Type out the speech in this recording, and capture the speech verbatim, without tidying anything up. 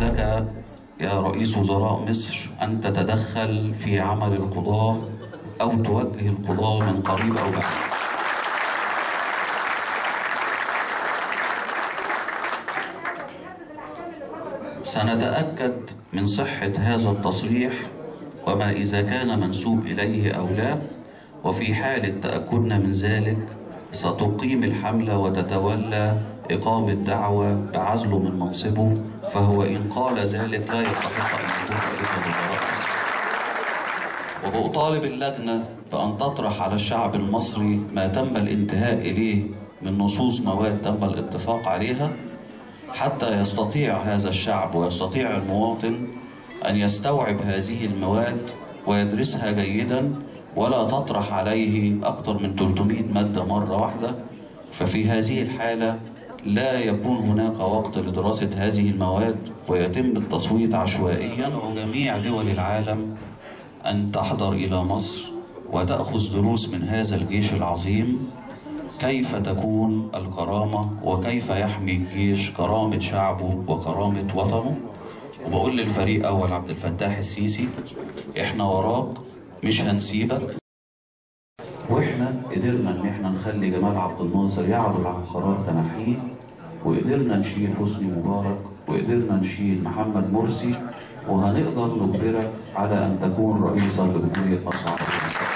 لك يا رئيس وزراء مصر أن تتدخل في عمل القضاة أو توجه القضاة من قريب أو بعيد. سنتأكد من صحة هذا التصريح وما إذا كان منسوب إليه أو لا، وفي حالة تأكدنا من ذلك ستقيم الحملة وتتولى إقامة دعوة بعزله من منصبه، فهو إن قال ذلك لا يستحق أن يكون رئيس وزراء مصر. وبأطالب اللجنة بأن تطرح على الشعب المصري ما تم الانتهاء إليه من نصوص مواد تم الاتفاق عليها، حتى يستطيع هذا الشعب ويستطيع المواطن أن يستوعب هذه المواد ويدرسها جيدا، ولا تطرح عليه أكثر من ثلاثمائة مادة مرة واحدة. ففي هذه الحالة لا يكون هناك وقت لدراسة هذه المواد ويتم التصويت عشوائيا. وجميع دول العالم أن تحضر إلى مصر وتأخذ دروس من هذا الجيش العظيم، كيف تكون الكرامة وكيف يحمي الجيش كرامة شعبه وكرامة وطنه. وبقول للفريق أول عبد الفتاح السيسي، إحنا وراك مش هنسيبك. وإحنا قدرنا إن إحنا نخلي جمال عبد الناصر يعرض عن قرار تنحيه، وقدرنا نشيل حسني مبارك، وقدرنا نشيل محمد مرسي، وهنقدر نجبرك على أن تكون رئيسا لجمهورية مصر العربية.